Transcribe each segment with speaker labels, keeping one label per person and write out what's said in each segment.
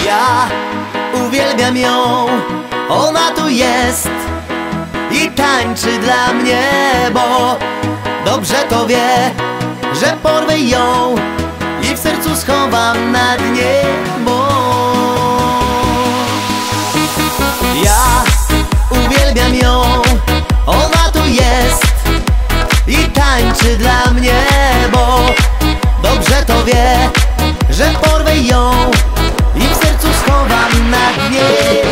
Speaker 1: Ja uwielbiam ją, ona tu jest i tańczy dla mnie, bo dobrze to wie, że porwę ją i w sercu schowam na dnie, bo ja uwielbiam ją, ona tu jest i tańczy dla mnie, bo dobrze to wie, że porwę ją i w sercu schowam na dnie.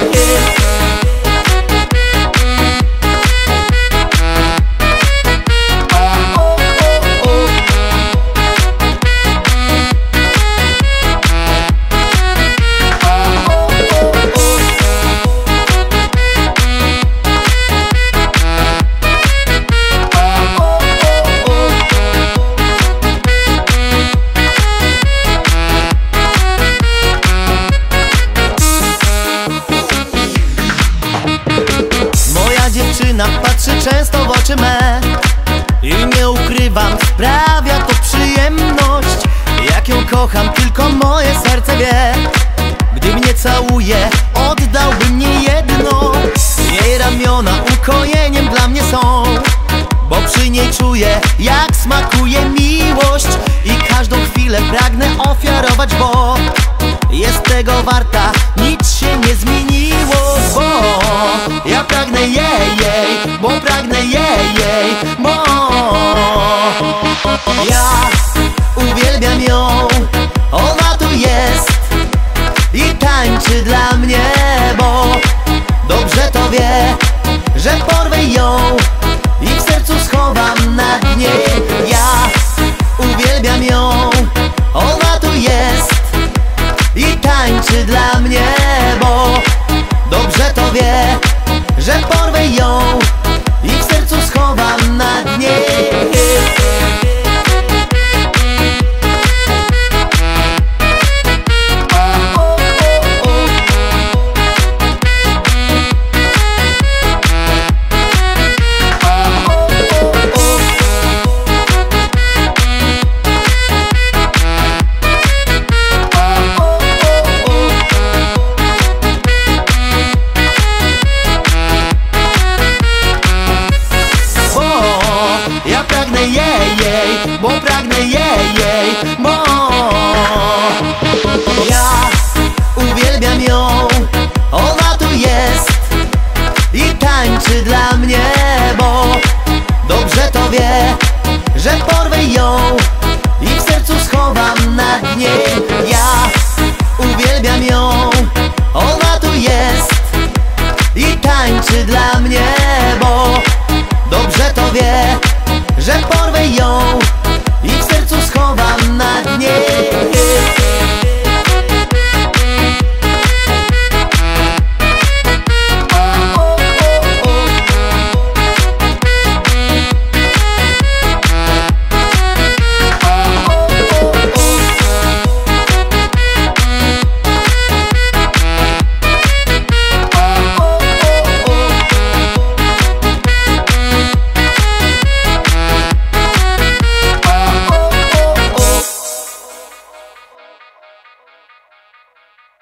Speaker 1: Dziewczyna patrzy często w oczy me i nie ukrywam, sprawia to przyjemność. Jak ją kocham, tylko moje serce wie. Gdy mnie całuje, oddałbym nie jedno. Jej ramiona ukojeniem dla mnie są, bo przy niej czuję, jak smakuje miłość. I każdą chwilę pragnę ofiarować, bo jest tego warta, nic się nie zmieniło, bo ja pragnę jej, bo pragnę jej, bo ja uwielbiam ją, ona tu jest i tańczy dla mnie, bo dobrze to wie, że porwę ją i w sercu schowam na dnie. Ja uwielbiam ją, ona tu jest i tańczy dla mnie, bo dobrze to wie, że porwę ją i w sercu schowam na dnie. Ja pragnę jej, bo pragnę jej, bo ja uwielbiam ją, ona tu jest i tańczy dla mnie, bo dobrze to wie, że porwę ją i w sercu schowam na dnie. Ja uwielbiam ją, ona tu jest i tańczy dla mnie, bo dobrze to wie, że porwę ją